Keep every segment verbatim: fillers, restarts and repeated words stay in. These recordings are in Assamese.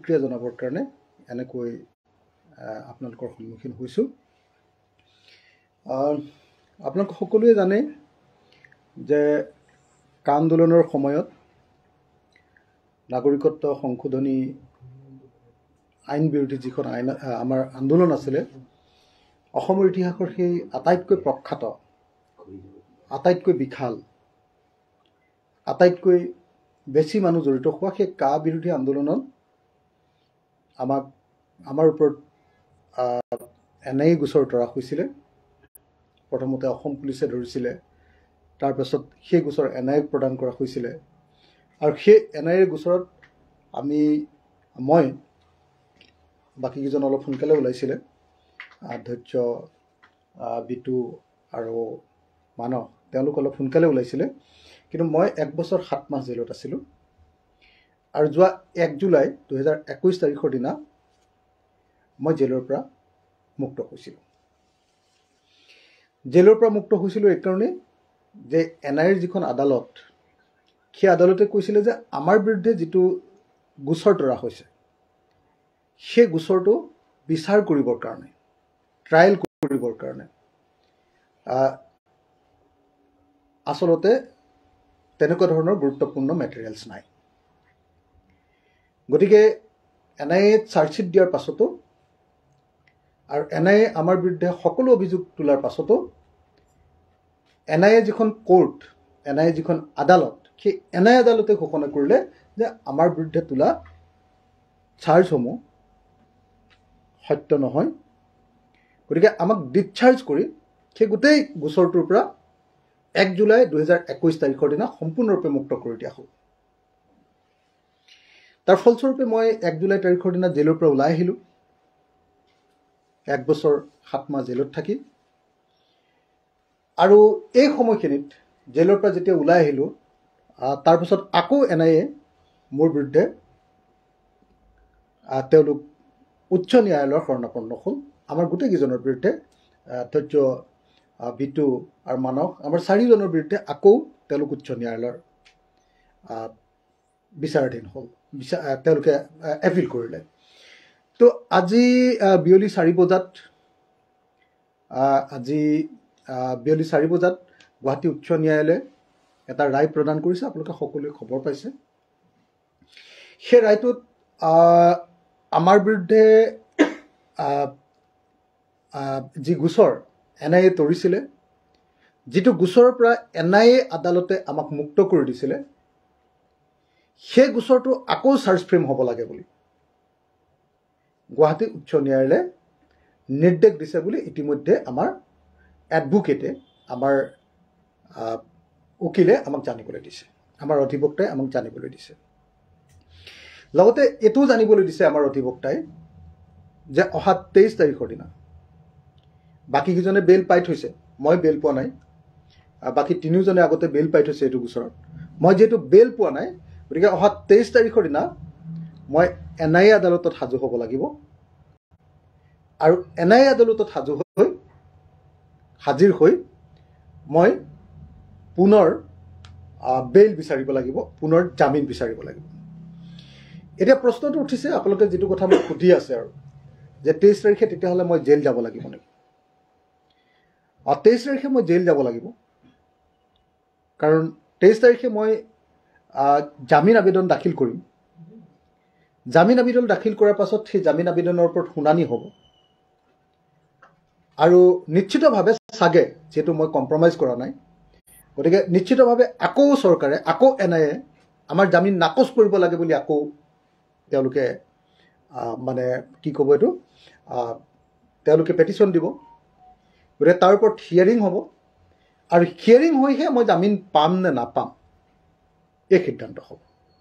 প্ৰতিক্ৰিয়া জনাবৰ কাৰণে এনেকৈ আপোনালোকৰ সন্মুখীন হৈছোঁ। আপোনালোক সকলোৱে জানে যে কা আন্দোলনৰ সময়ত নাগৰিকত্ব সংশোধনী আইন বিৰোধী যিখন আইন আমাৰ আন্দোলন আছিলে, অসমৰ ইতিহাসৰ সেই আটাইতকৈ প্ৰখ্যাত, আটাইতকৈ বিশাল, আটাইতকৈ বেছি মানুহ জড়িত হোৱা সেই কা বিৰোধী আন্দোলনত আমাক আমাৰ ওপৰত এন আই এ গোচৰ তৰা হৈছিলে। প্ৰথমতে অসম পুলিচে ধৰিছিলে, তাৰপাছত সেই গোচৰ এন আই এক প্ৰদান কৰা হৈছিলে। আৰু সেই এন আই এৰ গোচৰত আমি মই বাকীকেইজন অলপ সোনকালে ওলাইছিলে, ধৈৰ্য, বিটু আৰু মানস, তেওঁলোক অলপ সোনকালে ওলাইছিলে, কিন্তু মই এক বছৰ সাত মাহ জেলত আছিলোঁ। আৰু যোৱা এক জুলাই দুহেজাৰ একৈছ তাৰিখৰ দিনা মই জেলৰ পৰা মুক্ত হৈছিলোঁ। জেলৰ পৰা মুক্ত হৈছিলোঁ এইকাৰণেই যে এন আই এৰ যিখন আদালত, সেই আদালতে কৈছিলে যে আমাৰ বিৰুদ্ধে যিটো গোচৰ তৰা হৈছে সেই গোচৰটো বিচাৰ কৰিবৰ কাৰণে, ট্ৰায়েল কৰিবৰ কাৰণে আচলতে তেনেকুৱা ধৰণৰ গুৰুত্বপূৰ্ণ মেটেৰিয়েলছ নাই। গতিকে এন আই এ চাৰ্জশ্বিট দিয়াৰ পাছতো আৰু এন আই এ আমাৰ বিৰুদ্ধে সকলো অভিযোগ তোলাৰ পাছতো এন আই এ যিখন কোৰ্ট, এন আই এ যিখন আদালত, সেই এন আই এ আদালতে ঘোষণা কৰিলে যে আমাৰ বিৰুদ্ধে তোলা চাৰ্জসমূহ সত্য নহয়। গতিকে আমাক ডিছচাৰ্জ কৰি সেই গোটেই গোচৰটোৰ পৰা এক জুলাই দুহেজাৰ একৈছ তাৰিখৰ দিনা সম্পূৰ্ণৰূপে মুক্ত কৰি দিয়া হ'ল। তাৰ ফলস্বৰূপে মই এক জুলাই তাৰিখৰ দিনা জেলৰ পৰা ওলাই আহিলোঁ, এক বছৰ সাত মাহ জেলত থাকি। আৰু এই সময়খিনিত জেলৰ পৰা যেতিয়া ওলাই আহিলোঁ, তাৰপিছত আকৌ এন আই এ মোৰ বিৰুদ্ধে তেওঁলোক উচ্চ ন্যায়ালয়ৰ শৰণাপন্ন হ'ল। আমাৰ গোটেইকেইজনৰ বিৰুদ্ধে, ধৈৰ্য, বিটু আৰু মানস, আমাৰ চাৰিজনৰ বিৰুদ্ধে আকৌ তেওঁলোক উচ্চ ন্যায়ালয়ৰ বিচাৰাধীন হ'ল, বিচা তেওঁলোকে এপিল কৰিলে। তো আজি বিয়লি চাৰি বজাত আজি বিয়লি চাৰি বজাত গুৱাহাটী উচ্চ ন্যায়ালয়ে এটা ৰায় প্ৰদান কৰিছে, আপোনালোকে সকলোৱে খবৰ পাইছে। সেই ৰায়টোত আমাৰ বিৰুদ্ধে যি গোচৰ এন আই এ তৰিছিলে, যিটো গোচৰৰ পৰা এন আই এ আদালতে আমাক মুক্ত কৰি দিছিলে, সেই গোচৰটো আকৌ চাৰ্জ ফ্ৰেম হ'ব লাগে বুলি গুৱাহাটী উচ্চ ন্যায়ালয়ে নিৰ্দেশ দিছে বুলি ইতিমধ্যে আমাৰ এডভোকেটে, আমাৰ উকিলে আমাক জানিবলৈ দিছে, আমাৰ অধিবক্তাই আমাক জানিবলৈ দিছে। লগতে এইটোও জানিবলৈ দিছে আমাৰ অধিবক্তাই যে অহা তেইছ তাৰিখৰ দিনা বাকীকেইজনে বেইল পাই থৈছে, মই বেইল পোৱা নাই। বাকী তিনিওজনে আগতে বেইল পাই থৈছে এইটো গোচৰত, মই যিহেতু বেইল পোৱা নাই, গতিকে অহা তেইছ তাৰিখৰ দিনা মই এন আই এ আদালতত সাজু হ'ব লাগিব। আৰু এন আই এ আদালতত সাজু হৈ হাজিৰ হৈ মই পুনৰ বেইল বিচাৰিব লাগিব, পুনৰ জামিন বিচাৰিব লাগিব। এতিয়া প্ৰশ্নটো উঠিছে, আপোনালোকে যিটো কথা মোক সুধি আছে আৰু, যে তেইছ তাৰিখে তেতিয়াহ'লে মই জেল যাব লাগিব নেকি? অঁ, তেইছ তাৰিখে মই জেল যাব লাগিব, কাৰণ তেইছ তাৰিখে মই জামিন আবেদন দাখিল কৰিম। জামিন আবেদন দাখিল কৰাৰ পাছত সেই জামিন আবেদনৰ ওপৰত শুনানি হ'ব। আৰু নিশ্চিতভাৱে চাগে, যিহেতু মই কম্প্ৰমাইজ কৰা নাই, গতিকে নিশ্চিতভাৱে আকৌ চৰকাৰে, আকৌ এন আই এ আমাৰ জামিন নাকচ কৰিব লাগে বুলি আকৌ তেওঁলোকে মানে কি ক'ব এইটো, তেওঁলোকে পেটিশ্যন দিব। গতিকে তাৰ ওপৰত হিয়াৰিং হ'ব, আৰু হিয়াৰিং হৈহে মই জামিন পাম নে নাপাম এই সিদ্ধান্ত হ'ব।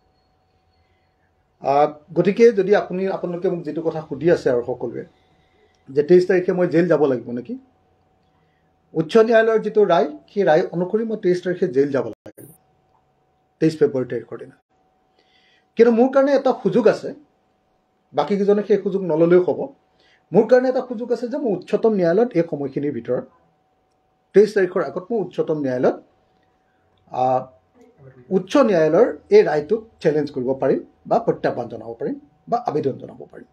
গতিকে যদি আপুনি আপোনালোকে মোক যিটো কথা সুধি আছে আৰু সকলোৱে, যে তেইছ তাৰিখে মই জেল যাব লাগিব নেকি, উচ্চ ন্যায়ালয়ৰ যিটো ৰায়, সেই ৰায় অনুসৰি মই তেইছ তাৰিখে জেল যাব লাগিব, তেইছ ফেব্ৰুৱাৰী তাৰিখৰ দিনা। কিন্তু মোৰ কাৰণে এটা সুযোগ আছে, বাকীকেইজনে সেই সুযোগ নল'লেও হ'ব। মোৰ কাৰণে এটা সুযোগ আছে যে মই উচ্চতম ন্যায়ালয়ত এই সময়খিনিৰ ভিতৰত, তেইছ তাৰিখৰ আগত মই উচ্চতম ন্যায়ালয়ত উচ্চ ন্যায়ালয়ৰ এই ৰায়টোক চেলেঞ্জ কৰিব পাৰিম বা প্ৰত্যাহ্বান জনাব পাৰিম। বা আবেদন জনাব পাৰিম।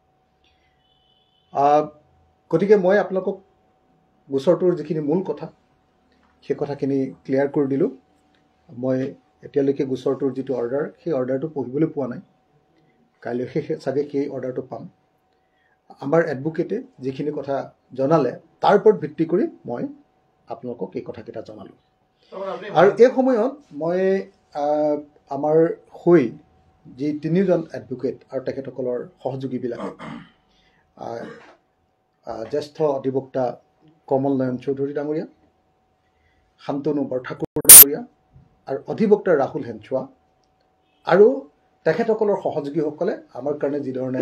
গতিকে মই আপোনালোকক গোচৰটোৰ যিখিনি মূল কথা সেই কথাখিনি ক্লিয়াৰ কৰি দিলোঁ। মই এতিয়ালৈকে গোচৰটোৰ যিটো অৰ্ডাৰ সেই অৰ্ডাৰটো পঢ়িবলৈ পোৱা নাই, কাইলৈ সেই চাগে সেই অৰ্ডাৰটো পাম। আমাৰ এডভোকেটে যিখিনি কথা জনালে তাৰ ওপৰত ভিত্তি কৰি মই আপোনালোকক এই কথাকেইটা জনালোঁ। আৰু এই সময়ত মই আমাৰ হৈ যি তিনিজন এডভোকেট আৰু তেখেতসকলৰ সহযোগীবিলাকে জ্যেষ্ঠ অধিবক্তা কমল নয়ন চৌধুৰী ডাঙৰীয়া, শান্তনু বৰঠাকুৰ ডাঙৰীয়া আৰু অধিবক্তা ৰাহুল হেনচোৱা আৰু তেখেতসকলৰ সহযোগীসকলে আমাৰ কাৰণে যিধৰণে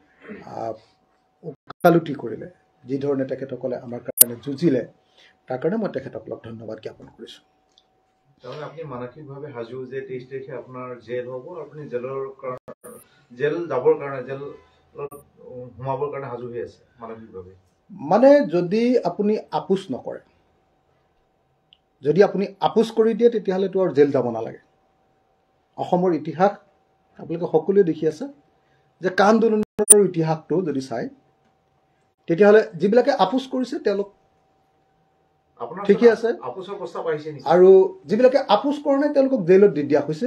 ওকালতি কৰিলে, যিধৰণে তেখেতসকলে আমাৰ কাৰণে যুঁজিলে, তাৰ কাৰণে মই তেখেতসকলক ধন্যবাদ জ্ঞাপন কৰিছোঁ। তাৰমানে আপুনি মানসিকভাৱে সাজু যে তেইছ তাৰিখে আপোনাৰ জেল হ'ব, আপুনি জেলৰ জেল যাবৰ কাৰণে জেলত সোমাবৰ কাৰণে সাজু হৈ আছে মানসিকভাৱে? মানে যদি আপুনি আপোচ নকৰে, যদি আপুনি আপোচ কৰি দিয়ে তেতিয়াহ'লেতো আৰু জেল যাব নালাগে। অসমৰ ইতিহাস আপোনালোকে সকলোৱে দেখি আছে যে কা আন্দোলনৰ ইতিহাসটো যদি চায় তেতিয়াহ'লে যিবিলাকে আপোচ কৰিছে তেওঁলোক ঠিকেই আছে, আৰু যিবিলাকে আপোচ কৰা নাই তেওঁলোকক জেলত দি দিয়া হৈছে।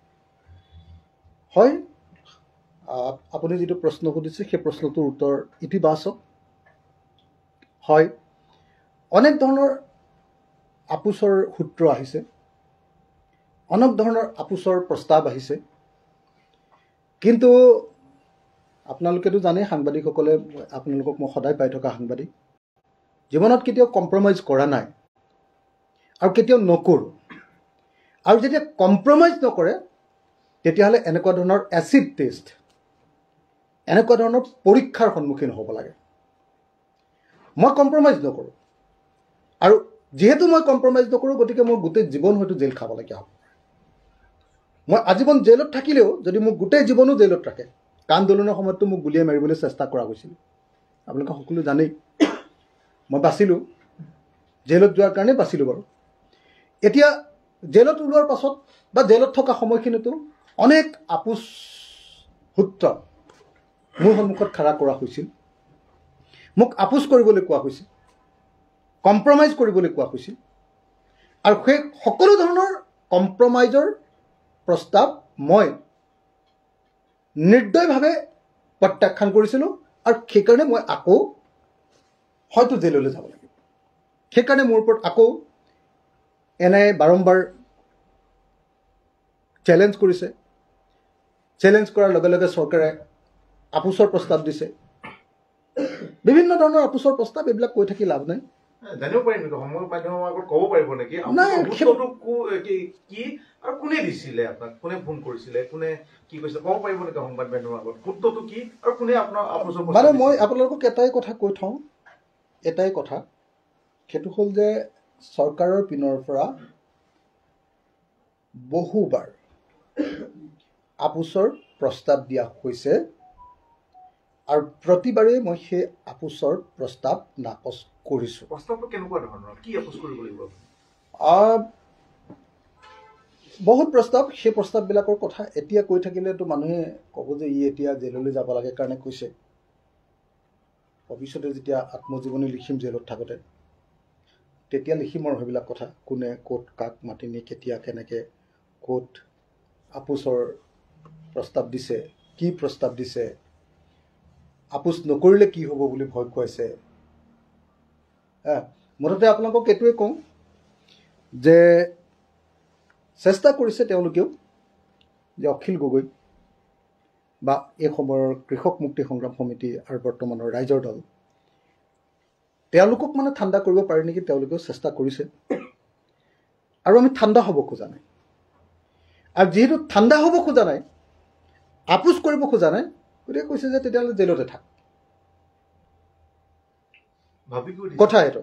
হয়, আপুনি যিটো প্ৰশ্ন সুধিছে সেই প্ৰশ্নটোৰ উত্তৰ ইতিবাচক। হয়, অনেক ধৰণৰ আপোচৰ সূত্ৰ আহিছে, অনেক ধৰণৰ আপোচৰ প্ৰস্তাৱ আহিছে, কিন্তু আপোনালোকেতো জানেই, সাংবাদিকসকলে, আপোনালোকক মই সদায় পাই থকা সাংবাদিক, জীৱনত কেতিয়াও কম্প্ৰমাইজ কৰা নাই আৰু কেতিয়াও নকৰোঁ। আৰু যেতিয়া কম্প্ৰমাইজ নকৰে তেতিয়াহ'লে এনেকুৱা ধৰণৰ এচিড টেষ্ট, এনেকুৱা ধৰণৰ পৰীক্ষাৰ সন্মুখীন হ'ব লাগে। মই কম্প্ৰমাইজ নকৰোঁ, আৰু যিহেতু মই কম্প্ৰমাইজ নকৰোঁ গতিকে মোৰ গোটেই জীৱন হয়তো জেল খাবলগীয়া হ'ব। মই আজীৱন জেলত থাকিলেও যদি মোক গোটেই জীৱনো জেলত ৰাখে, আন্দোলনৰ সময়ততো মোক গুলীয়াই মাৰিবলৈ চেষ্টা কৰা হৈছিল, আপোনালোকে সকলো জানেই। মই বাচিলোঁ, জেলত যোৱাৰ কাৰণে বাচিলোঁ বাৰু। এতিয়া জেলত ওলোৱাৰ পাছত বা জেলত থকা সময়খিনিতো অনেক আপোচ সূত্ৰ মোৰ সন্মুখত খাৰা কৰা হৈছিল, মোক আপোচ কৰিবলৈ কোৱা হৈছিল, কম্প্ৰমাইজ কৰিবলৈ কোৱা হৈছিল, আৰু সেই সকলো ধৰণৰ কম্প্ৰমাইজৰ প্ৰস্তাৱ মই নিৰ্দয়ভাৱে প্ৰত্যাখ্যান কৰিছিলোঁ, আৰু সেইকাৰণে মই আকৌ হয়তো জেললৈ যাব লাগিব। সেইকাৰণে মোৰ ওপৰত আকৌ এনে বাৰম্বাৰ চেলেঞ্জ কৰিছে, চেলেঞ্জ কৰাৰ লগে লগে চৰকাৰে আপোচৰ প্ৰস্তাৱ দিছে, বিভিন্ন ধৰণৰ আপোচৰ প্ৰস্তাৱ। এইবিলাক কৈ থাকি লাভ নাই। জানিব পাৰিম নেকি, সময় মাধ্যমৰ আগত ক'ব পাৰিব নেকি কি আৰু কোনে দিছিলে আপোনাক, কোনে ফোন কৰিছিলে, কোনে কি কৈছিলে, ক'ব পাৰিব নেকি সংবাদ মাধ্যমৰ আগত সূত্ৰটো কি আৰু কোনে আপোনাৰ আপোচৰ প্ৰস্তাৱ? মানে মই আপোনালোকক এটাই কথা কৈ থওঁ, এটাই কথা, সেইটো হ'ল যে চৰকাৰৰ পিনৰ পৰা বহুবাৰ আপোচৰ প্ৰস্তাৱ দিয়া হৈছে, আৰু প্ৰতিবাৰেই মই সেই আপোচৰ প্ৰস্তাৱ নাকচ কৰিছোঁ। প্ৰস্তাৱটো কেনেকুৱা ধৰণৰ, কি আপোচ কৰিব লাগিব? বহুত প্ৰস্তাৱ, সেই প্ৰস্তাৱবিলাকৰ কথা এতিয়া কৈ থাকিলেতো মানুহে ক'ব যে ই এতিয়া জেললৈ যাব লাগে কাৰণে কৈছে। ভৱিষ্যতে যেতিয়া আত্মজীৱনী লিখিম জেলত থাকোঁতে, তেতিয়া লিখিম আৰু সেইবিলাক কথা, কোনে ক'ত কাক মাতি নি কেতিয়া কেনেকৈ ক'ত আপোচৰ প্ৰস্তাৱ দিছে, কি প্ৰস্তাৱ দিছে, আপোচ নকৰিলে কি হ'ব বুলি ভয় খুৱাইছে। মুঠতে আপোনালোকক এইটোৱে কওঁ যে চেষ্টা কৰিছে তেওঁলোকেও যে অখিল গগৈ বা এই সময়ৰ কৃষক মুক্তি সংগ্ৰাম সমিতি আৰু বৰ্তমানৰ ৰাইজৰ দল, তেওঁলোকক মানে ঠাণ্ডা কৰিব পাৰে নেকি, তেওঁলোকেও চেষ্টা কৰিছে, আৰু আমি ঠাণ্ডা হ'ব খোজা নাই। আৰু যিহেতু ঠাণ্ডা হ'ব খোজা নাই, আপোচ কৰিব খোজা নাই, গতিকে কৈছে যে তেতিয়াহ'লে জেলতে থাক। কথা এইটো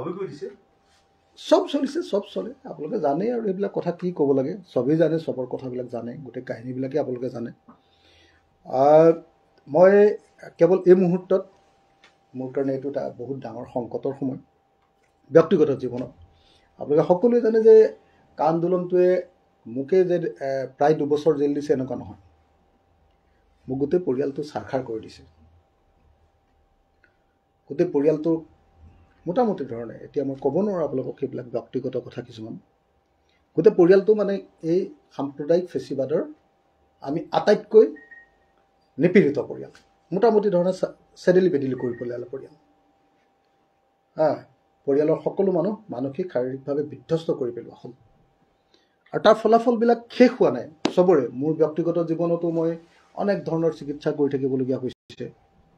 চব চলিছে, চব চলে, আপোনালোকে জানেই, আৰু এইবিলাক কথা কি ক'ব লাগে, চবেই জানে, চবৰ কথাবিলাক জানে, গোটেই কাহিনীবিলাকেই আপোনালোকে জানে। মই কেৱল এই মুহূৰ্তত, মোৰ কাৰণে এইটো এটা বহুত ডাঙৰ সংকটৰ সময় ব্যক্তিগত জীৱনত। আপোনালোকে সকলোৱে জানে যে কা আন্দোলনটোৱে মোকে যে প্ৰায় দুবছৰ জেল দিছে এনেকুৱা নহয়। মোক গোটেই পৰিয়ালটো সাৰখাৰ কৰি দিছে গোটেই পৰিয়ালটো মোটামুটি ধৰণে এতিয়া মই ক'ব নোৱাৰোঁ আপোনালোকক সেইবিলাক ব্যক্তিগত কথা কিছুমান গোটেই পৰিয়ালটো মানে এই সাম্প্ৰদায়িক ফেচিবাদৰ আমি আটাইতকৈ নিপীড়িত পৰিয়াল মোটামুটি ধৰণে চেডেলি বেডেলি কৰি পেলালে পৰিয়াল হা পৰিয়ালৰ সকলো মানুহ মানসিক শাৰীৰিকভাৱে বিধ্বস্ত কৰি পেলোৱা হ'ল আৰু তাৰ ফলাফলবিলাক শেষ হোৱা নাই চবৰে মোৰ ব্যক্তিগত জীৱনতো মই অনেক ধৰণৰ চিকিৎসা কৰি থাকিবলগীয়া হৈছে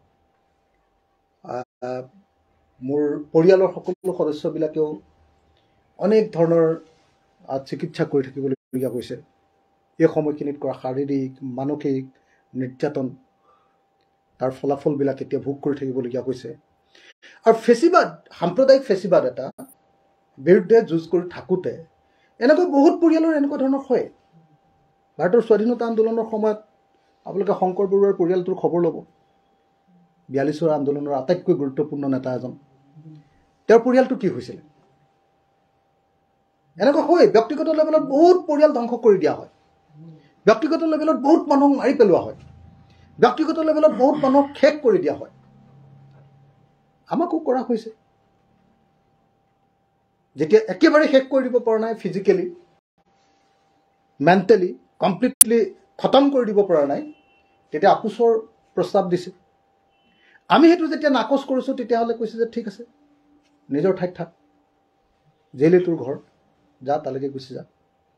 মোৰ পৰিয়ালৰ সকলো সদস্যবিলাকেও অনেক ধৰণৰ চিকিৎসা কৰি থাকিবলগীয়া হৈছে এই সময়খিনিত কৰা শাৰীৰিক মানসিক নিৰ্যাতন তাৰ ফলাফলবিলাক এতিয়া ভোগ কৰি থাকিবলগীয়া হৈছে আৰু ফেচিবাদ সাম্প্ৰদায়িক ফেচিবাদ এটা বিৰুদ্ধে যুঁজ কৰি থাকোঁতে এনেকৈ বহুত পৰিয়ালৰ এনেকুৱা ধৰণৰ হয় ভাৰতৰ স্বাধীনতা আন্দোলনৰ সময়ত আপোনালোকে শংকৰ বৰুৱাৰ পৰিয়ালটোৰ খবৰ ল'ব বিয়াল্লিছৰ আন্দোলনৰ আটাইতকৈ গুৰুত্বপূৰ্ণ নেতা এজন তেওঁৰ পৰিয়ালটো কি হৈছিল এনেকুৱা হয় ব্যক্তিগত লেভেলত বহুত পৰিয়াল ধ্বংস কৰি দিয়া হয় ব্যক্তিগত লেভেলত বহুত মানুহ মাৰি পেলোৱা হয় ব্যক্তিগত লেভেলত বহুত মানুহক শেষ কৰি দিয়া হয় আমাকো কৰা হৈছে যেতিয়া একেবাৰে শেষ কৰি দিব পৰা নাই ফিজিকেলি মেণ্টেলি কমপ্লিটলি খতম কৰি দিব পৰা নাই তেতিয়া আপোচৰ প্ৰস্তাৱ দিছে আমি সেইটো যেতিয়া নাকচ কৰিছোঁ তেতিয়াহ'লে কৈছে যে ঠিক আছে নিজৰ ঠাইত থাক জেইলে তোৰ ঘৰ যা তালৈকে গুচি যা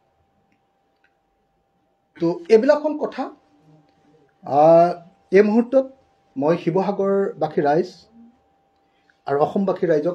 তো এইবিলাক হ'ল কথা এই মুহূৰ্তত মই শিৱসাগৰবাসী ৰাইজ আৰু অসমবাসী ৰাইজক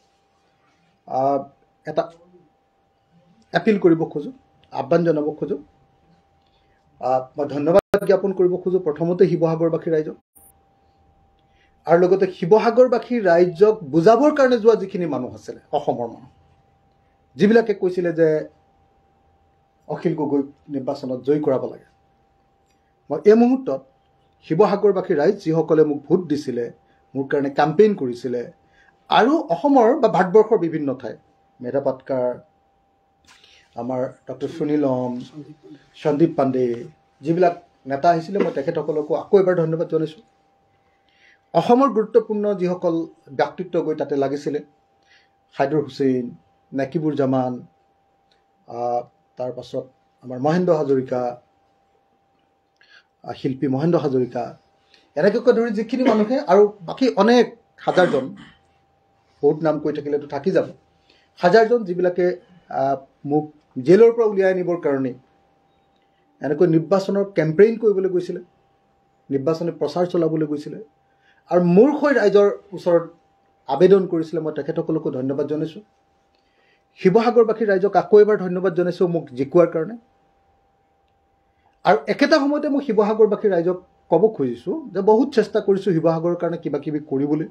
এটা এপিল কৰিব খোজোঁ আহ্বান জনাব খোজোঁ মই ধন্যবাদ জ্ঞাপন কৰিব খোজোঁ প্ৰথমতে শিৱসাগৰবাসী ৰাইজক আৰু লগতে শিৱসাগৰবাসী ৰাইজক বুজাবৰ কাৰণে যোৱা যিখিনি মানুহ আছিলে অসমৰ মানুহ যিবিলাকে কৈছিলে যে অখিল গগৈক নিৰ্বাচনত জয়ী কৰাব লাগে মই এই মুহূৰ্তত শিৱসাগৰবাসী ৰাইজ যিসকলে মোক ভোট দিছিলে মোৰ কাৰণে কেম্পেইন কৰিছিলে আৰু অসমৰ বা ভাৰতবৰ্ষৰ বিভিন্ন ঠাই মেধা পাটকাৰ আমাৰ ডক্টৰ সুনীলম সন্দীপ পাণ্ডে যিবিলাক নেতা আহিছিলে মই তেখেতসকলকো আকৌ এবাৰ ধন্যবাদ জনাইছোঁ অসমৰ গুৰুত্বপূৰ্ণ যিসকল ব্যক্তিত্ব গৈ তাতে লাগিছিলে হাইদৰ হুছেইন নাকিবুৰ জামান তাৰ পাছত আমাৰ মহেন্দ্ৰ হাজৰিকা শিল্পী মহেন্দ্ৰ হাজৰিকা এনেকৈ ধৰি যিখিনি মানুহে আৰু বাকী অনেক হাজাৰজন বহুত নাম কৈ থাকিলেতো থাকি যাব হাজাৰজন যিবিলাকে মোক জেলৰ পৰা উলিয়াই আনিবৰ কাৰণে এনেকৈ নিৰ্বাচনৰ কেম্পেইন কৰিবলৈ গৈছিলে নিৰ্বাচনী প্ৰচাৰ চলাবলৈ গৈছিলে আৰু মোৰ হৈ ৰাইজৰ ওচৰত আবেদন কৰিছিলে মই তেখেতসকলকো ধন্যবাদ জনাইছোঁ শিৱসাগৰবাসী ৰাইজক আকৌ এবাৰ ধন্যবাদ জনাইছোঁ মোক জিকোৱাৰ কাৰণে আৰু একেটা সময়তে মই শিৱসাগৰবাসী ৰাইজক ক'ব খুজিছোঁ যে বহুত চেষ্টা কৰিছোঁ শিৱসাগৰৰ কাৰণে কিবা কিবি কৰিবলৈ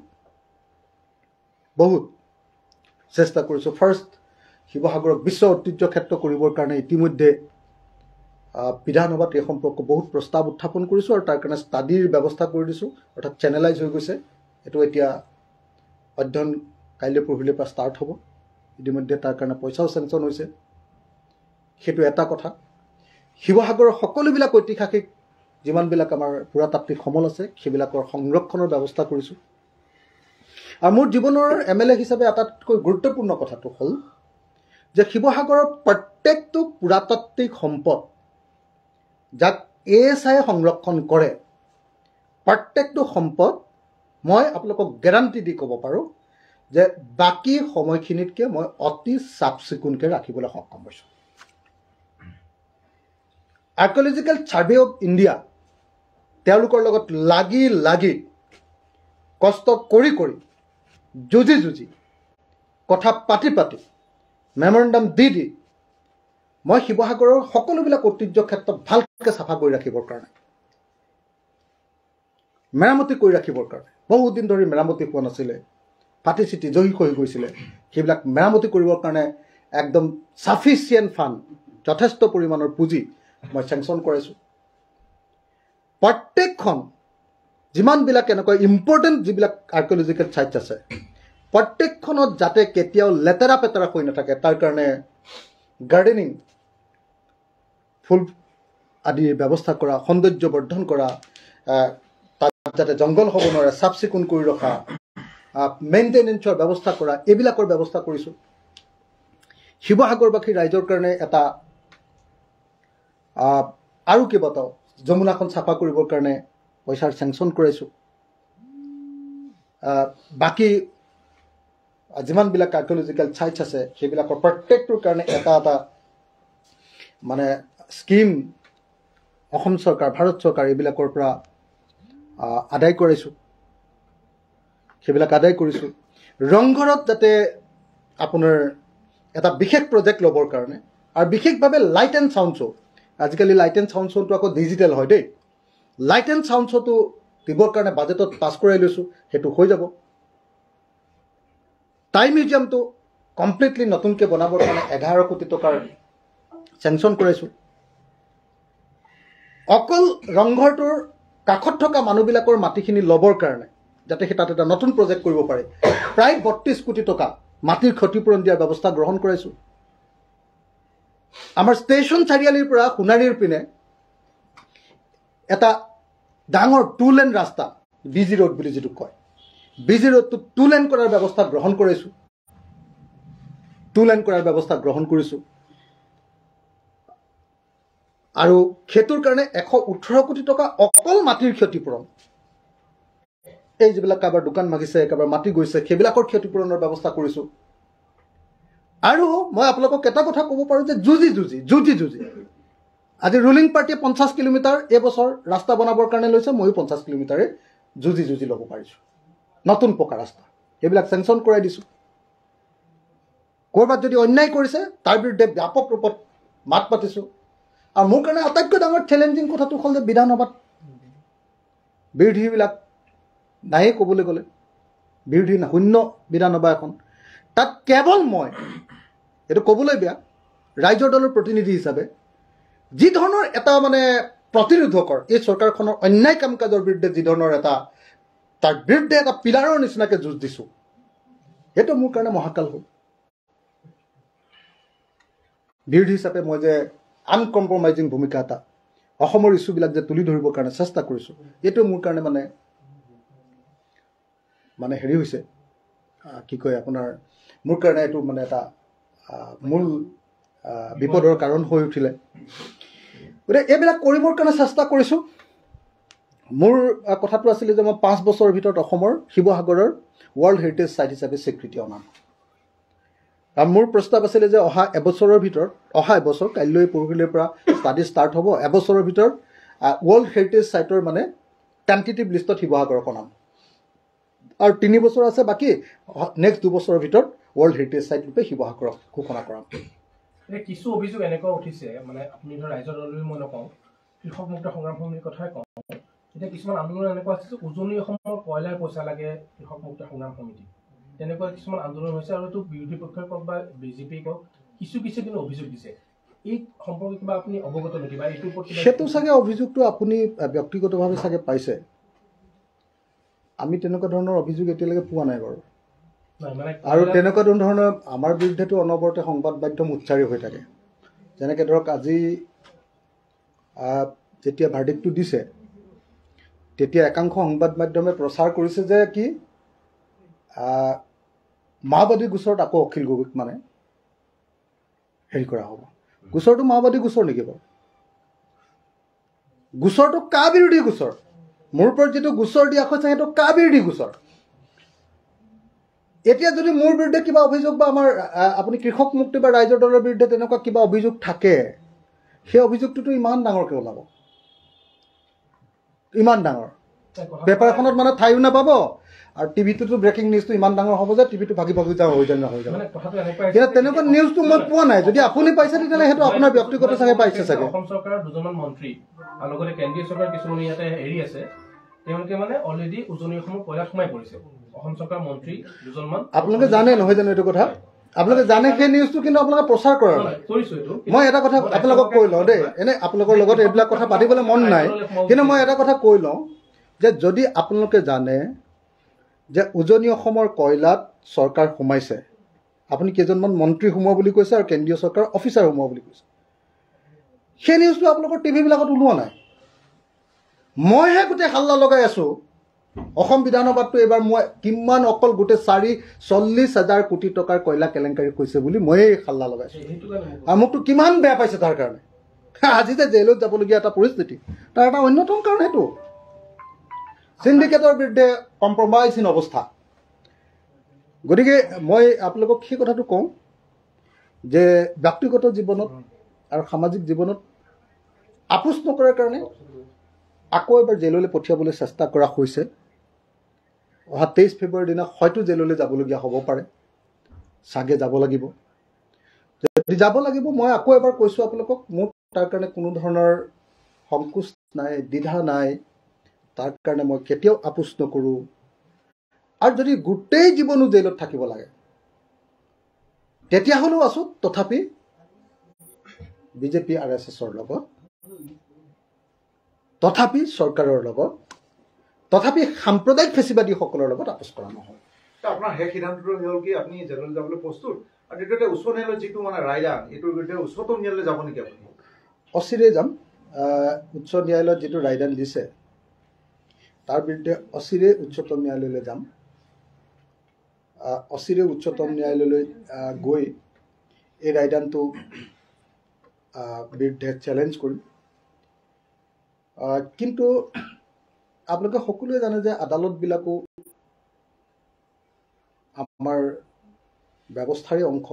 বহুত চেষ্টা কৰিছোঁ ফাৰ্ষ্ট শিৱসাগৰক বিশ্ব ঐতিহ্য ক্ষেত্ৰ কৰিবৰ কাৰণে ইতিমধ্যে বিধানসভাত এই সম্পৰ্কে বহুত প্ৰস্তাৱ উত্থাপন কৰিছোঁ আৰু তাৰ কাৰণে ষ্টাডিৰ ব্যৱস্থা কৰি দিছোঁ অৰ্থাৎ চেনেলাইজ হৈ গৈছে এইটো এতিয়া অধ্যয়ন কাইলৈ পৰহিলৈৰ পৰা ষ্টাৰ্ট হ'ব ইতিমধ্যে তাৰ কাৰণে পইচাও চেংচন হৈছে সেইটো এটা কথা শিৱসাগৰৰ সকলোবিলাক ঐতিহাসিক যিমানবিলাক আমাৰ পুৰাতাত্ত্বিক সমল আছে সেইবিলাকৰ সংৰক্ষণৰ ব্যৱস্থা কৰিছোঁ আৰু মোৰ জীৱনৰ এম এল এ হিচাপে আটাইতকৈ গুৰুত্বপূৰ্ণ কথাটো হ'ল যে শিৱসাগৰৰ প্ৰত্যেকটো পুৰাতাত্ত্বিক সম্পদ যাক এ এছ আই সংৰক্ষণ কৰে প্ৰত্যেকটো সম্পদ মই আপোনালোকক গেৰাণ্টি দি ক'ব পাৰোঁ যে বাকী সময়খিনিতকৈ মই অতি চাফ চিকুণকৈ ৰাখিবলৈ সক্ষম হৈছোঁ আৰ্কিঅলজিকেল ছাৰ্ভে অফ ইণ্ডিয়া তেওঁলোকৰ লগত লাগি লাগি কষ্ট কৰি কৰি যুঁজি যুঁজি কথা পাতি পাতি মেমৰেণ্ডাম দি দি মই শিৱসাগৰৰ সকলোবিলাক ঐতিহ্য ক্ষেত্ৰ ভালকৈ চাফা কৰি ৰাখিবৰ কাৰণে মেৰামতি কৰি ৰাখিবৰ কাৰণে বহুত দিন ধৰি মেৰামতি হোৱা নাছিলে ফাটি চিটি জহি হৈ গৈছিলে সেইবিলাক মেৰামতি কৰিবৰ কাৰণে একদম চাফিচিয়েণ্ট ফাণ্ড যথেষ্ট পৰিমাণৰ পুঁজি মই চেংচন কৰাইছোঁ প্ৰত্যেকখন যিমানবিলাক এনেকুৱা ইম্পৰ্টেণ্ট যিবিলাক আৰ্কিঅলজিকেল ছাইটছ আছে প্ৰত্যেকখনত যাতে কেতিয়াও লেতেৰা পেতেৰা হৈ নাথাকে তাৰ কাৰণে গাৰ্ডেনিং ফুল আদিৰ ব্যৱস্থা কৰা সৌন্দৰ্য বৰ্ধন কৰা তাত যাতে জংঘল হ'ব নোৱাৰে চাফ চিকুণ কৰি ৰখা মেইনটেনেন্সৰ ব্যৱস্থা কৰা এইবিলাকৰ ব্যৱস্থা কৰিছোঁ শিৱসাগৰবাসী ৰাইজৰ কাৰণে এটা আৰু কেইবাটাও যমুনাখন চাফা কৰিবৰ কাৰণে পইচাৰ চেংচন কৰাইছোঁ বাকী যিমানবিলাক আৰ্কিঅলজিকেল চাইটছ আছে সেইবিলাকৰ প্ৰত্যেকটোৰ কাৰণে এটা এটা মানে স্কিম অসম চৰকাৰ ভাৰত চৰকাৰ এইবিলাকৰ পৰা আদায় কৰাইছোঁ সেইবিলাক আদায় কৰিছোঁ ৰংঘৰত যাতে আপোনাৰ এটা বিশেষ প্ৰজেক্ট ল'বৰ কাৰণে আৰু বিশেষভাৱে লাইট এণ্ড চাউণ্ড শ্ব' আজিকালি লাইট এণ্ড চাউণ্ড শ্ব'টো আকৌ ডিজিটেল হয় দেই লাইট এণ্ড চাউণ্ড শ্ব'টো দিবৰ কাৰণে বাজেটত পাছ কৰাই লৈছোঁ সেইটো হৈ যাব টাই মিউজিয়ামটো কমপ্লিটলি নতুনকৈ বনাবৰ কাৰণে এঘাৰ কোটি টকাৰ চেংচন কৰাইছোঁ অকল ৰংঘৰটোৰ কাষত থকা মানুহবিলাকৰ মাটিখিনি ল'বৰ কাৰণে যাতে সেই তাত এটা নতুন প্ৰজেক্ট কৰিব পাৰে প্ৰায় বত্ৰিছ কোটি টকা মাটিৰ ক্ষতিপূৰণ দিয়াৰ ব্যৱস্থা গ্ৰহণ কৰাইছোঁ আমাৰ ষ্টেচন চাৰিআলিৰ পৰা সোণাৰীৰ পিনে এটা ডাঙৰ টু লেন ৰাস্তা বি জি ৰোড বুলি যিটো কয় বি জি ৰোডটো টু লেন কৰাৰ ব্যৱস্থা গ্ৰহণ কৰিছোঁ টু লেন কৰাৰ ব্যৱস্থা গ্ৰহণ কৰিছোঁ আৰু সেইটোৰ কাৰণে এশ ওঠৰ কোটি টকা অকল মাটিৰ ক্ষতিপূৰণ এই যিবিলাক কাৰোবাৰ দোকান ভাগিছে কাৰোবাৰ মাটি গৈছে সেইবিলাকৰ ক্ষতিপূৰণৰ ব্যৱস্থা কৰিছোঁ আৰু মই আপোনালোকক এটা কথা ক'ব পাৰোঁ যে যুঁজি যুঁজি যুঁজি যুঁজি আজি ৰুলিং পাৰ্টিয়ে পঞ্চাছ কিলোমিটাৰ এইবছৰ ৰাস্তা বনাবৰ কাৰণে লৈছে ময়ো পঞ্চাছ কিলোমিটাৰে যুঁজি যুঁজি ল'ব পাৰিছোঁ নতুন পকা ৰাস্তা এইবিলাক চেংচন কৰাই দিছোঁ ক'ৰবাত যদি অন্যায় কৰিছে তাৰ বিৰুদ্ধে ব্যাপক ৰূপত মাত পাতিছোঁ আৰু মোৰ কাৰণে আটাইতকৈ ডাঙৰ চেলেঞ্জিং কথাটো হ'ল যে বিধানসভাত বিৰোধীবিলাক নায়েই ক'বলৈ গ'লে বিৰোধী শূন্য বিধানসভা এখন তাত কেৱল মই এইটো ক'বলৈ বেয়া ৰাইজৰ দলৰ প্ৰতিনিধি হিচাপে যি ধৰণৰ এটা মানে প্ৰতিৰোধকৰ এই চৰকাৰখনৰ অন্যায় কাম কাজৰ বিৰুদ্ধে যি ধৰণৰ এটা তাৰ বিৰুদ্ধে এটা পিলাৰৰ নিচিনাকৈ যুঁজ দিছোঁ সেইটো মোৰ কাৰণে মহাকাল হ'ল বিৰোধী হিচাপে মই যে আনকম্প্ৰমাইজিং ভূমিকা এটা অসমৰ ইছ্যুবিলাক যে তুলি ধৰিবৰ কাৰণে চেষ্টা কৰিছোঁ এইটো মোৰ কাৰণে মানে মানে হেৰি হৈছে কি কয় আপোনাৰ মোৰ কাৰণে এইটো মানে এটা মূল বিপদৰ কাৰণ হৈ উঠিলে গতিকে এইবিলাক কৰিবৰ কাৰণে চেষ্টা কৰিছোঁ মোৰ কথাটো আছিলে যে মই পাঁচ বছৰৰ ভিতৰত অসমৰ শিৱসাগৰৰ ৱৰ্ল্ড হেৰিটেজ চাইট হিচাপে স্বীকৃতি অনাম আৰু মোৰ প্ৰস্তাৱ আছিলে যে অহা এবছৰৰ ভিতৰত অহা এবছৰ কাইলৈ পৰহিলৈৰ পৰা ষ্টাডি ষ্টাৰ্ট হ'ব এবছৰৰ ভিতৰত ৱৰ্ল্ড হেৰিটেজ চাইটৰ মানে টেণ্টেটিভ লিষ্টত শিৱসাগৰক অনাম আৰু তিনি বছৰ আছে বাকী নেক্সট দুবছৰৰ ভিতৰত ৱৰ্ল্ড হেৰিটেজ চাইট ৰূপে শিৱসাগৰক ঘোষণা কৰাম কিছু অভিযোগ এনেকুৱা উঠিছে মানে আপুনি ধৰ ৰাইজৰ দললৈ মই নকওঁ কৃষক মুক্ত সংগ্ৰাম সমিতিৰ কথাই কওঁ এতিয়া কিছুমান আন্দোলন এনেকুৱা আছে যে উজনি অসমৰ কয়লাৰ পইচা লাগে কৃষক মুক্ত সংগ্ৰাম সমিতি তেনেকুৱা কিছুমান আন্দোলন হৈছে আৰু এইটো বিৰোধী পক্ষই কওক বা বিজেপি কওক কিছু কিছু কিন্তু অভিযোগ দিছে এই সম্পৰ্কে কিবা আপুনি অৱগত নেকি বা এইটোৰ ওপৰত সেইটো চাগে অভিযোগটো আপুনি ব্যক্তিগতভাৱে চাগে পাইছে আমি তেনেকুৱা ধৰণৰ অভিযোগ এতিয়ালৈকে পোৱা নাই বাৰু আৰু তেনেকুৱা ধৰণৰ আমাৰ বিৰুদ্ধেতো অনবৰতে সংবাদ মাধ্যম উচ্চাৰি হৈ থাকে যেনেকৈ ধৰক আজি যেতিয়া ভাৰ্ডিক্টটো দিছে তেতিয়া একাংশ সংবাদ মাধ্যমে প্ৰচাৰ কৰিছে যে কি মাওবাদী গোচৰত আকৌ অখিল গগৈক মানে হেৰি কৰা হ'ব গোচৰটো মাওবাদী গোচৰ নেকি বাৰু গোচৰটো কা বিৰোধী গোচৰ মোৰ ওপৰত যিটো গোচৰ দিয়া হৈছে সেইটো কা বিৰোধী গোচৰ এতিয়া যদি মোৰ বিৰুদ্ধে কিবা অভিযোগ বা আমাৰ আপুনি কৃষক মুক্তি বা ৰাইজৰ দলৰ বিৰুদ্ধে তেনেকুৱা কিবা অভিযোগ থাকে সেই অভিযোগটোতো ইমান ডাঙৰকৈ ওলাব ইমান ডাঙৰ পেপাৰখনত মানে ঠাইও নাপাব আৰু টিভিটোতো ব্ৰেকিং নিউজটো ইমান ডাঙৰ হ'ব যে টিভিটো ভাগি ভাগি যাওঁ হৈ যায় হৈ যাব এতিয়া তেনেকুৱা নিউজটো মই পোৱা নাই যদি আপুনি পাইছে তেতিয়াহ'লে সেইটো আপোনাৰ ব্যক্তিগত চাগে পাইছে চাগে অসম চৰকাৰৰ দুজনমান মন্ত্ৰী আৰু লগতে কেন্দ্ৰীয় চৰকাৰৰ কিছুমান ইয়াতে হেৰি আছে তেওঁলোকে মানে অলৰেডি উজনি অসমৰ কয়লাত সোমাই পৰিছে অসম চৰকাৰৰ মন্ত্ৰী দুজনমান আপোনালোকে জানে নহয় জানো এইটো কথা আপোনালোকে জানে সেই নিউজটো কিন্তু আপোনালোকে প্ৰচাৰ কৰা নাই মই এটা কথা আপোনালোকক কৈ লওঁ দেই এনে আপোনালোকৰ লগত এইবিলাক কথা পাতিবলৈ মন নাই কিন্তু মই এটা কথা কৈ লওঁ যে যদি আপোনালোকে জানে যে উজনি অসমৰ কয়লাত চৰকাৰ সোমাইছে আপুনি কেইজনমান মন্ত্ৰী সোমোৱা বুলি কৈছে আৰু কেন্দ্ৰীয় চৰকাৰৰ অফিচাৰ সোমোৱা বুলি কৈছে সেই নিউজটো আপোনালোকৰ টিভিবিলাকত ওলোৱা নাই মইহে গোটেই হাল্লা লগাই আছো অসম বিধানসভাতো এবাৰ মই কিমান অকল গোটেই চাৰি চল্লিছ হাজাৰ কোটি টকাৰ কয়লা কেলেংকাৰী হৈছে বুলি ময়ে হাল্লা লগাইছো আৰু মোকতো কিমান বেয়া পাইছে তাৰ কাৰণে আজি যে জেলত যাবলগীয়া এটা পৰিস্থিতি তাৰ এটা অন্যতম কাৰণ সেইটো সিন্ডিকেটৰ বিৰুদ্ধে কম্প্ৰমাইজিং অৱস্থা গতিকে মই আপোনালোকক সেই কথাটো কওঁ যে ব্যক্তিগত জীৱনত আৰু সামাজিক জীৱনত আপোচ নকৰাৰ কাৰণে আকৌ এবাৰ জেললৈ পঠিয়াবলৈ চেষ্টা কৰা হৈছে অহা তেইছ ফেব্ৰুৱাৰীৰ দিনা হয়তো জেললৈ যাবলগীয়া হ'ব পাৰে চাগে যাব লাগিব যদি যাব লাগিব মই আকৌ এবাৰ কৈছোঁ আপোনালোকক মোৰ তাৰ কাৰণে কোনো ধৰণৰ সংকোচ নাই দ্বিধা নাই তাৰ কাৰণে মই কেতিয়াও আপোচ নকৰোঁ আৰু যদি গোটেই জীৱনো জেলত থাকিব লাগে তেতিয়াহ'লেও আছোঁ তথাপি বিজেপি আৰ এছ এছৰ লগত তথাপি চৰকাৰৰ লগত তথাপি সাম্প্ৰদায়িক ফেচিবাদীসকলৰ লগত আপোচ কৰা নহয় আপোনাৰ সেই সিদ্ধান্তটো হ'ল কি আপুনি জেললৈ যাবলৈ প্ৰস্তুত আৰু দ্বিতীয়তে উচ্চ ন্যায়ালয়ৰ যিটো মানে ৰায়দান এইটোৰ বিৰুদ্ধে উচ্চতম ন্যায়ালয়লৈ যাব নেকি আপুনি অচিৰে যাম উচ্চ ন্যায়ালয়ত যিটো ৰায়দান দিছে তাৰ বিৰুদ্ধে অচিৰে উচ্চতম ন্যায়ালয়লৈ যাম অচিৰে উচ্চতম ন্যায়ালয়লৈ গৈ এই ৰায়দানটো বিৰুদ্ধে চেলেঞ্জ কৰিম কিন্তু আপোনালোকে সকলোৱে জানে যে আদালতবিলাকো আমাৰ ব্যৱস্থাৰে অংশ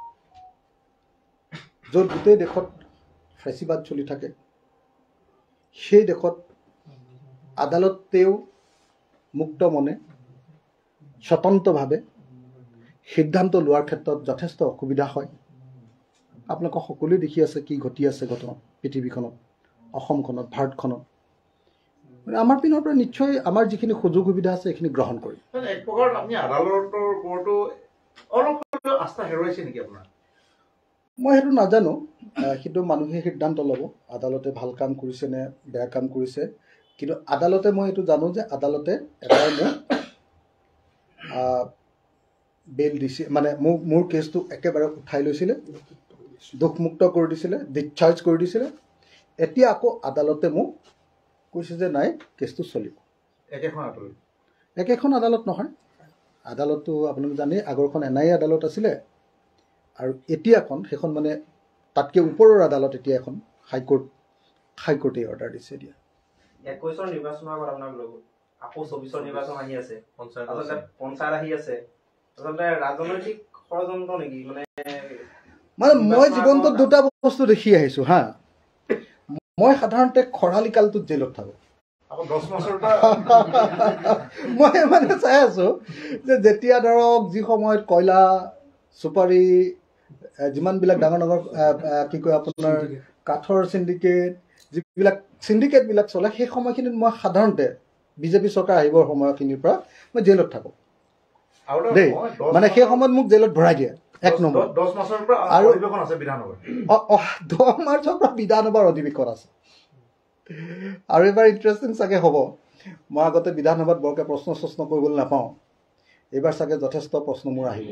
য'ত গোটেই দেশত ফেচিবাদ চলি থাকে সেই দেশত আদালতেও মুক্ত মনে স্বতন্ত্ৰভাৱে সিদ্ধান্ত লোৱাৰ ক্ষেত্ৰত যথেষ্ট অসুবিধা হয় আপোনালোকে সকলোৱে দেখি আছে কি ঘটি আছে ঘটনা পৃথিৱীখনত অসমখনত ভাৰতখনত আমাৰ পিনৰ পৰা নিশ্চয় আমাৰ যিখিনি সুযোগ সুবিধা আছে সেইখিনি গ্ৰহণ কৰিম এক প্ৰকাৰত আপুনি আদালতৰ ওপৰতো অলপ আস্থা হেৰুৱাইছে নেকি আপোনাৰ মই সেইটো নাজানো কিন্তু মানুহে সিদ্ধান্ত ল'ব আদালতে ভাল কাম কৰিছে নে বেয়া কাম কৰিছে কিন্তু আদালতে মই এইটো জানো যে আদালতে এবাৰ মোক বেল দিছে মানে মোৰ মোৰ কেছটো একেবাৰে উঠাই লৈছিলে দুখমুক্ত কৰি দিছিলে ডিসচাৰ্জ কৰি দিছিলে এতিয়া আকৌ আদালতে মোক কৈছে যে নাই কেছটো চলিব একেখন আদালত একেখন আদালত নহয় আদালতটো আপোনালোকে জানে আগৰখন এন আই এ আদালত আছিলে আৰু এতিয়াখন সেইখন মানে তাতকৈ ওপৰৰ আদালত এতিয়া এখন হাইকোৰ্ট হাইকোৰ্টে অৰ্ডাৰ দিছে দিয়া একৈশৰ নিৰ্বাচনৰ আগত আপোনাক লগ আকৌ চৌবিশৰ নিৰ্বাচন আহি আছে আচলতে পঞ্চায়ত আহি আছে আচলতে ৰাজনৈতিক ষড়যন্ত্ৰ নেকি মানে মানে মই জীৱনটোত দুটা বস্তু দেখি আহিছোঁ হা মই সাধাৰণতে খৰালি কালটোত জেলত থাকোঁ মই মানে চাই আছোঁ যে যেতিয়া ধৰক যি সময়ত কয়লা চুপাৰী যিমানবিলাক ডাঙৰ ডাঙৰ কি কয় আপোনাৰ কাঠৰ চিণ্ডিকেট যিবিলাক চিণ্ডিকেটবিলাক চলে সেই সময়খিনিত মই সাধাৰণতে বিজেপি চৰকাৰ আহিবৰ সময়খিনিৰ পৰা মই জেলত থাকোঁ দেই মানে সেই সময়ত মোক জেলত ভৰাই দিয়ে এক নম্বৰ আৰু দহ মাৰ্চৰ পৰা বিধানসভাৰ অধিৱেশন আছে আৰু এইবাৰ ইণ্টাৰেষ্টিং চাগে হ'ব মই আগতে বিধানসভাত বৰকৈ প্ৰশ্ন চশ্ন কৰিবলৈ নাপাওঁ এইবাৰ চাগে যথেষ্ট প্ৰশ্ন মোৰ আহিব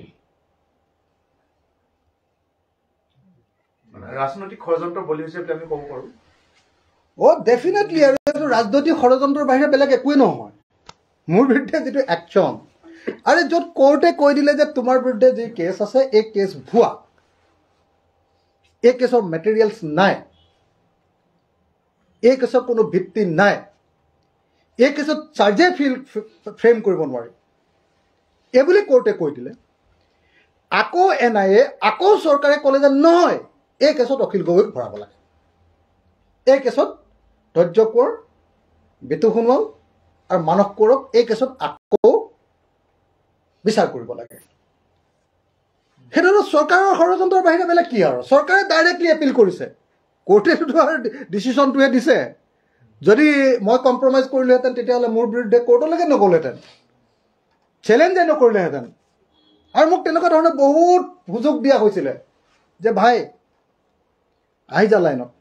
ৰাজনৈতিক ষড়যন্ত্ৰ বলি হৈছে বুলি আমি ক'ব পাৰোঁ অ' ডেফিনেটলি আৰু এইটো ৰাজনৈতিক ষড়যন্ত্ৰৰ বাহিৰে বেলেগ একোৱেই নহয় মোৰ বিৰুদ্ধে যিটো একশ্যন আৰে য'ত কোৰ্টে কৈ দিলে যে তোমাৰ বিৰুদ্ধে যি কেছ আছে এই কেছ ভুৱা এই কেছৰ মেটেৰিয়েলছ নাই এই কেছৰ কোনো ভিত্তি নাই এই কেছত চাৰ্জে ফিল ফ্ৰেম কৰিব নোৱাৰি এইবুলি কোৰ্টে কৈ দিলে আকৌ এন আই এ আকৌ চৰকাৰে ক'লে যে নহয় এই কেছত অখিল গগৈক ভৰাব লাগে এই কেছত ধৈৰ্য কোঁৱৰ বিতু সোণোৱাল আৰু মানস কোঁৱৰক এই কেছত আকৌ বিচাৰ কৰিব লাগে সেইটো চৰকাৰৰ ষড়যন্ত্ৰৰ বাহিৰে বেলেগ কি আৰু চৰকাৰে ডাইৰেক্টলি এপিল কৰিছে কোৰ্টেতো ডিচিশ্যনটোহে দিছে যদি মই কম্প্ৰমাইজ কৰিলোহেঁতেন তেতিয়াহ'লে মোৰ বিৰুদ্ধে কোৰ্টলৈকে নগ'লহেঁতেন চেলেঞ্জে নকৰিলেহেঁতেন আৰু মোক তেনেকুৱা ধৰণে বহুত সুযোগ দিয়া হৈছিলে যে ভাই আহি যা লাইনত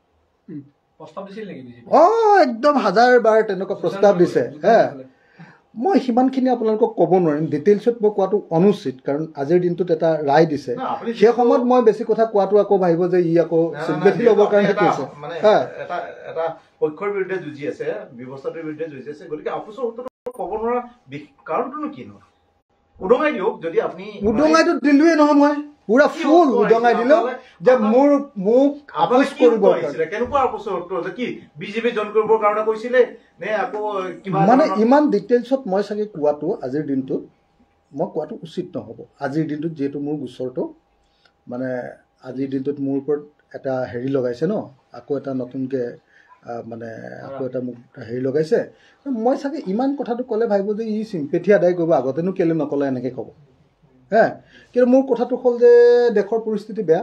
অঁ একদম হাজাৰ বাৰ তেনেকুৱা প্ৰস্তাৱ দিছে হে মই সিমানখিনি আপোনালোকক ক'ব নোৱাৰিম ডিটেইলছত মই কোৱাটো অনুচিত কাৰণ আজিৰ দিনটোত এটা ৰায় দিছে সেই সময়ত মই বেছি কথা কোৱাটো আকৌ ভাবিব যে ই আকৌ চিম্পেথি ল'বৰ কাৰণে কৈছে পক্ষৰ বিৰুদ্ধে যুঁজি আছে, ব্যৱস্থাটোৰ বিৰুদ্ধে যুঁজি আছে, গতিকে আপোচৰ উত্তৰটো ক'ব নোৱাৰা কাৰণটোনো কিনো? উদঙাই দিয়ক। যদি আপুনি উদঙাইতো দিলোৱে নহয়, মই পুৰা ফুল উদঙাই দিলো যে মোৰ মোক আপোচ কৰিব আহিছিলে। কেনেকুৱা আপোচৰ উত্তৰ হৈছে? কি বিজেপি জইন কৰিবৰ কাৰণে কৈছিলে নে আকৌ কিবা? মানে ইমান ডিটেইলছত মই চাগে কোৱাটো আজিৰ দিনটোত মই কোৱাটো উচিত নহ'ব। আজিৰ দিনটোত যিহেতু মোৰ গোচৰটো মানে আজিৰ দিনটোত মোৰ ওপৰত এটা হেৰি লগাইছে ন, আকৌ এটা নতুনকৈ মানে আকৌ এটা মোক হেৰি লগাইছে, মই চাগে ইমান কথাটো ক'লে ভাবিব যে ই চিম্পেথি আদায় কৰিব, আগতেনো কেলৈ নক'লে এনেকৈ ক'ব। হে, কিন্তু মোৰ কথাটো হ'ল যে দেশৰ পৰিস্থিতি বেয়া।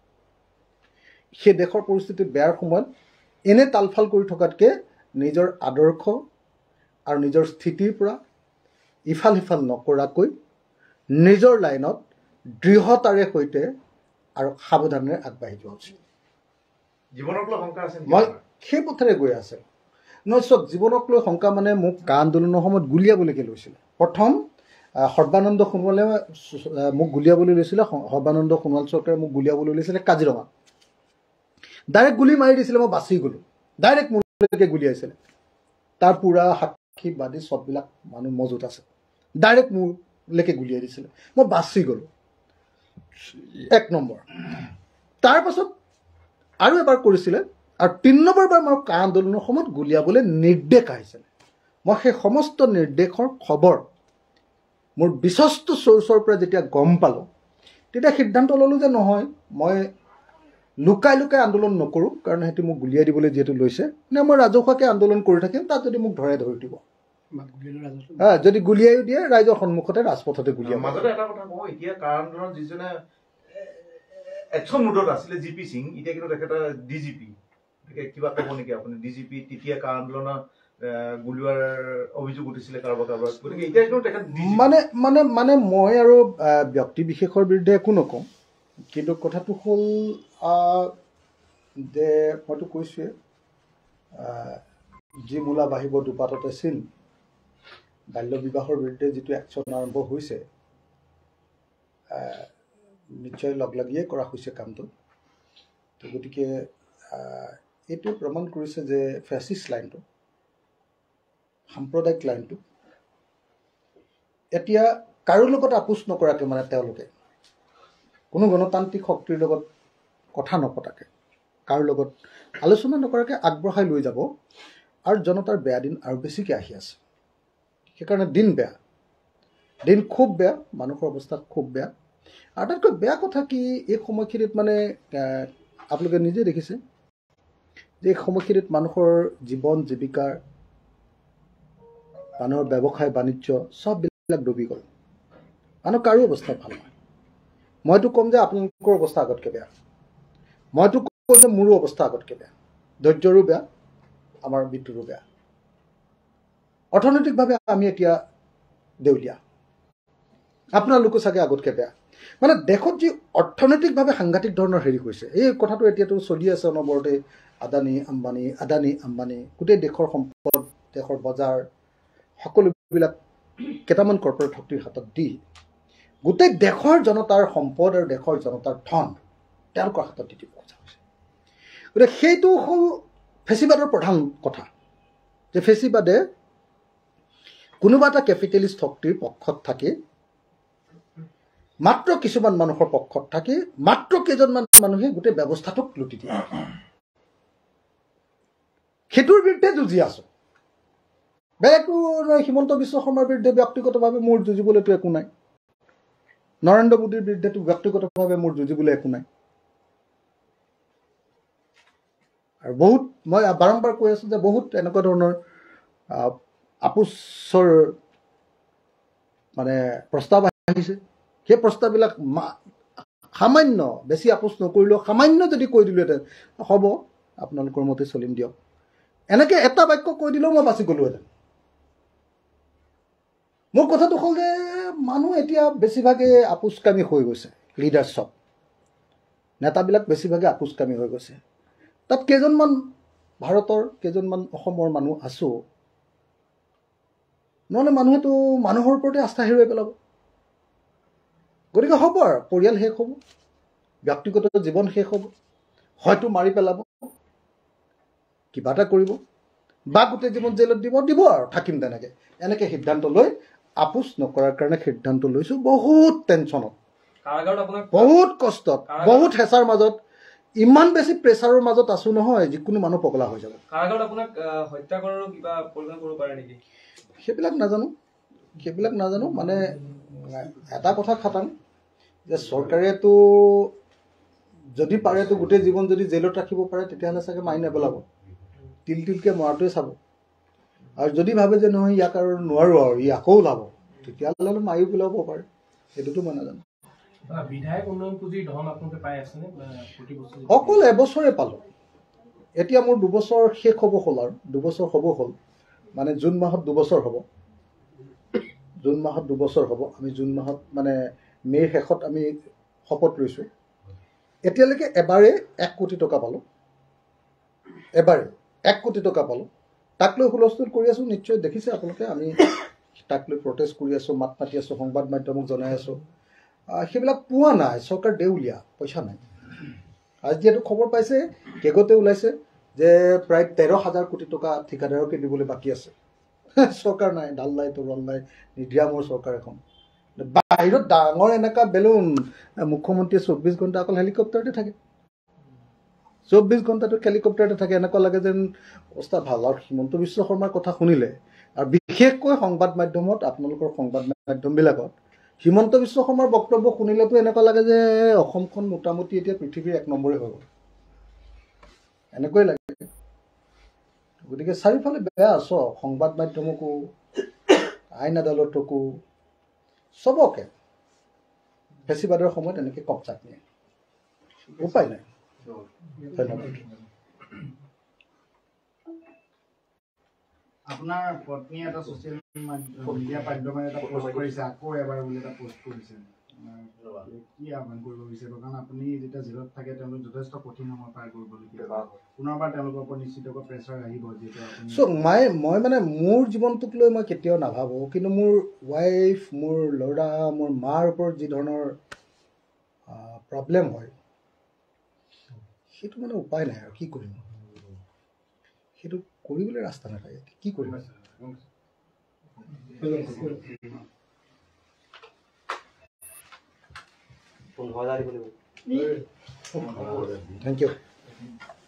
সেই দেশৰ পৰিস্থিতি বেয়াৰ সময়ত এনে তালফাল কৰি থকাতকৈ নিজৰ আদৰ্শ আৰু নিজৰ স্থিতিৰ পৰা ইফাল সিফাল নকৰাকৈ নিজৰ লাইনত দৃঢ়তাৰে সৈতে আৰু সাৱধানেৰে আগবাঢ়ি যোৱা উচিত। জীৱনক লৈ শংকা আছে? মই সেই পথেৰে গৈ আছে। নহয় চব জীৱনক লৈ শংকা মানে মোক কা আন্দোলনৰ সময়ত গুলিয়াবলৈকে লৈছিলে। প্ৰথম সৰ্বানন্দ সোণোৱালে মোক গুলিয়াবলৈ লৈছিলে, সৰ্বানন্দ সোণোৱাল চৰকাৰে মোক গুলিয়াবলৈ লৈছিলে কাজিৰঙাত। ডাইৰেক্ট গুলি মাৰি দিছিলে, মই বাচি গ'লোঁ। ডাইৰেক্ট মোৰলৈকে গুলিয়াইছিলে। তাৰ পুৰা সাক্ষী বাদী চববিলাক মানুহ মজুত আছে। ডাইৰেক্ট মোৰলৈকে গুলিয়াই দিছিলে, মই বাচি গ'লোঁ। এক নম্বৰ। তাৰপাছত আৰু এবাৰ কৰিছিলে, আৰু তিনি নম্বৰবাৰ মোৰ কা আন্দোলনৰ সময়ত গুলিয়াবলৈ নিৰ্দেশ আহিছিলে। মই সেই সমস্ত নিৰ্দেশৰ খবৰ মোৰ বিশ্বস্ত চ'ৰ্চৰ পৰা যেতিয়া গম পালোঁ, তেতিয়া সিদ্ধান্ত ল'লোঁ যে নহয়, মই লুকাই লুকাই আন্দোলন নকৰোঁ, কাৰণ সিহঁতে মোক গুলিয়াই দিবলৈ যিহেতু লৈছে, নে মই ৰাজহুৱাকৈ আন্দোলন কৰি থাকিম। তাত যদি মোক ধৰাই ধৰি দিব, হা, যদি গুলিয়াইও দিয়ে ৰাইজৰ সন্মুখতে ৰাজপথতে গুলিয়াই। মাজতে এটা কথা কওঁ, এতিয়া কা আন্দোলনত যিজনে একশ্যন মুডত আছিলে জি পি সিং, এতিয়া কিন্তু তেখেতে ডি জি পি। কিবা ক'ব নেকি আপুনি? ডি জি পি তেতিয়া কা আন্দোলনত গুলিওৱাৰ অভিযোগ উঠিছিলে কাৰোবাৰ কাৰোবাৰ, গতিকে এতিয়া কিন্তু তেখেত মানে মানে মানে মই আৰু ব্যক্তি বিশেষৰ বিৰুদ্ধে একো নকওঁ, কিন্তু কথাটো হ'ল যে মইতো কৈছোঁৱে, যি মূলা বাঢ়িব দুপাততে চিন। বাল্য বিবাহৰ বিৰুদ্ধে যিটো একশ্যন আৰম্ভ হৈছে, নিশ্চয় লগ লাগিয়ে কৰা হৈছে কামটো। তো গতিকে এইটোৱে প্ৰমাণ কৰিছে যে ফেচিষ্ট লাইনটো, সাম্প্ৰদায়িক লাইনটো এতিয়া কাৰো লগত আপোচ নকৰাকৈ, মানে তেওঁলোকে কোনো গণতান্ত্ৰিক শক্তিৰ লগত কথা নপতাকৈ, কাৰো লগত আলোচনা নকৰাকৈ আগবঢ়াই লৈ যাব। আৰু জনতাৰ বেয়া দিন আৰু বেছিকৈ আহি আছে। সেইকাৰণে দিন বেয়া, দিন খুব বেয়া, মানুহৰ অৱস্থা খুব বেয়া। আটাইতকৈ বেয়া কথা কি, এই সময়খিনিত মানে আপোনালোকে নিজে দেখিছে যে এই সময়খিনিত মানুহৰ জীৱন জীৱিকাৰ, মানুহৰ ব্যৱসায় বাণিজ্য চববিলাক ডুবি গ'ল। মানুহ কাৰো অৱস্থা ভাল নহয়। মইতো ক'ম যে আপোনালোকৰ অৱস্থা আগতকৈ বেয়া, মইতো ক'ম যে মোৰো অৱস্থা আগতকৈ বেয়া। ধৈৰ্যৰো বেয়া, আমাৰ মৃত্যুৰো বেয়া। অৰ্থনৈতিকভাৱে আমি এতিয়া দেউলীয়া, আপোনালোকো চাগে আগতকৈ বেয়া। মানে দেশত যি অৰ্থনৈতিকভাৱে সাংঘাতিক ধৰণৰ হেৰি হৈছে, এই কথাটো এতিয়াতো চলি আছে অনবৰতে। আদানী আম্বানী, আদানী আম্বানী, গোটেই দেশৰ সম্পদ, দেশৰ বজাৰ, সকলোবিলাক কেইটামান কৰ্পৰেট শক্তিৰ হাতত দি গোটেই দেশৰ জনতাৰ সম্পদ আৰু দেশৰ জনতাৰ ধন তেওঁলোকৰ হাতত দি দিব খোজা হৈছে। গতিকে সেইটো হ'ল ফেচিবাদৰ প্ৰধান কথা, যে ফেচিবাদে কোনোবা এটা কেপিটেলিষ্ট শক্তিৰ পক্ষত থাকি, মাত্ৰ কিছুমান মানুহৰ পক্ষত থাকি, মাত্ৰ কেইজনমান মানুহে গোটেই ব্যৱস্থাটোক লুটি দিয়ে। সেইটোৰ বিৰুদ্ধে যুঁজি আছোঁ। বেলেগটো হিমন্ত বিশ্ব শৰ্মাৰ বিৰুদ্ধে ব্যক্তিগতভাৱে মোৰ যুঁজিবলৈতো একো নাই, নৰেন্দ্ৰ মোদীৰ বিৰুদ্ধেতো ব্যক্তিগতভাৱে মোৰ যুঁজিবলৈ একো নাই। আৰু বহুত মই বাৰম্বাৰ কৈ আছোঁ যে বহুত এনেকুৱা ধৰণৰ আপোচৰ মানে প্ৰস্তাৱ আহিছে। সেই প্ৰস্তাৱবিলাক সামান্য, বেছি আপোচ নকৰিলেও সামান্য যদি কৈ দিলোহেঁতেন, হ'ব আপোনালোকৰ মতে চলিম দিয়ক, এনেকৈ এটা বাক্য কৈ দিলেও মই বাচি গ'লোহেঁতেন। মোৰ কথাটো হ'ল যে মানুহ এতিয়া বেছিভাগে আপোচকামী হৈ গৈছে। লিডাৰশ্বপ নেতাবিলাক বেছিভাগে আপোচকামী হৈ গৈছে। তাত কেইজনমান ভাৰতৰ, কেইজনমান অসমৰ মানুহ আছোঁ, নহ'লে মানুহেতো মানুহৰ ওপৰতে আস্থা হেৰুৱাই পেলাব। গতিকে হ'ব আৰু, পৰিয়াল শেষ হ'ব, ব্যক্তিগত জীৱন শেষ হ'ব, হয়তো মাৰি পেলাব, কিবা এটা কৰিব। বা গোটেই জীৱন জেলত দিব দিব আৰু থাকিম তেনেকৈ এনেকৈ সিদ্ধান্ত লৈ আপোচ নকৰাৰ কাৰণে সিদ্ধান্ত লৈছোঁ। বহুত টেনশ্যনত, বহুত কষ্টত, বহুত হেঁচাৰ মাজত, ইমান বেছি প্ৰেছাৰৰ মাজত আছো নহয় যিকোনো মানুহ পগলা হৈ যাব। সেইবিলাক নাজানো, সেইবিলাক নাজানো মানে এটা কথা খাটাং যে চৰকাৰেতো যদি পাৰেতো গোটেই জীৱন যদি জেলত ৰাখিব পাৰে তেতিয়াহ'লে চাগে মাৰি নেপেলাব, তিল তিলকৈ মৰাটোৱে চাব। আৰু যদি ভাবে যে নহয় ইয়াক আৰু নোৱাৰোঁ আৰু ই আকৌ ওলাব তেতিয়াহ'লে মাৰিও পেলাব পাৰে, সেইটোতো মই নাজানো। বিধায়ক উন্নয়ন পুঁজিৰ ধন আপোনালোকে পাই আছেনে প্ৰতি বছৰ? অকল এবছৰে পালোঁ। এতিয়া মোৰ দুবছৰ শেষ হ'ব হ'ল আৰু দুবছৰ হ'ব হ'ল মানে জুন মাহত দুবছৰ হ'ব, জুন মাহত দুবছৰ হ'ব। আমি জুন মাহত মানে মে'ৰ শেষত আমি শপত লৈছোঁ। এতিয়ালৈকে এবাৰে এক কোটি টকা পালোঁ, এবাৰে এক কোটি টকা পালোঁ। তাক লৈ হুলস্থুল কৰি আছোঁ, নিশ্চয় দেখিছে আপোনালোকে। আমি তাক লৈ প্ৰটেষ্ট কৰি আছোঁ, মাত মাতি আছোঁ, সংবাদ মাধ্যমক জনাই আছোঁ। সেইবিলাক পোৱা নাই, চৰকাৰ দেউলীয়া, পইচা নাই। আজি যিহেতু খবৰ পাইছে, কেগতে ওলাইছে যে প্ৰায় তেৰ হাজাৰ কোটি টকা ঠিকাদাৰকে দিবলৈ বাকী আছে। চৰকাৰ নাই, ডাল নাই, তৰোৱাল নাই, নিদিয়া মোৰ চৰকাৰ এখন। বাহিৰত ডাঙৰ এনেকুৱা বেলুন, মুখ্যমন্ত্ৰীয়ে চৌব্বিছ ঘণ্টা অকল হেলিকপ্টাৰতে থাকে, চৌব্বিছ ঘণ্টাটো হেলিকপ্টাৰতে থাকে। এনেকুৱা লাগে যেন অৱস্থা ভাল। আৰু হিমন্ত বিশ্ব শৰ্মাৰ কথা শুনিলে, আৰু বিশেষকৈ সংবাদ মাধ্যমত, আপোনালোকৰ সংবাদ মাধ্যমবিলাকত হিমন্ত বিশ্ব শৰ্মাৰ বক্তব্য শুনিলেতো এনেকুৱা লাগে যে অসমখন মোটামুটি এতিয়া পৃথিৱীৰ এক নম্বৰে হৈ গ'ল, এনেকৈ লাগে। গতিকে চাৰিওফালে বেয়া আছ, সংবাদ মাধ্যমকো, আইন আদালতকো, চবকে ফেচিবাদৰ সময়ত এনেকৈ কবজাত নিয়ে, উপায় নাই। ধন্যবাদ। আপোনাৰ পত্নীয়ে এটা ছ'চিয়েল মিডিয়া মাধ্যমেৰে এটা পোষ্ট কৰিছে, আকৌ এবাৰ বুলি এটা পোষ্ট কৰিছে, কি আহ্বান কৰিব বিচাৰিব? কাৰণ আপুনি যেতিয়া জেলত থাকে তেওঁলোক যথেষ্ট কঠিন সময় পাৰ কৰিবলগীয়া, পুনৰবাৰ তেওঁলোকৰ ওপৰত নিশ্চিতকৈ প্ৰেছাৰ আহিব। চ' মই মই মানে মোৰ জীৱনটোক লৈ মই কেতিয়াও নাভাবোঁ, কিন্তু মোৰ ৱাইফ, মোৰ ল'ৰা, মোৰ মাৰ ওপৰত যি ধৰণৰ প্ৰব্লেম হয় সেইটো মানে উপায় নাই আৰু কি কৰিম, সেইটো কৰিবলৈ ৰাস্তা নাথাকে, কি কৰিম। পোন্ধৰ হাজাৰ দিব লাগিব। Thank U.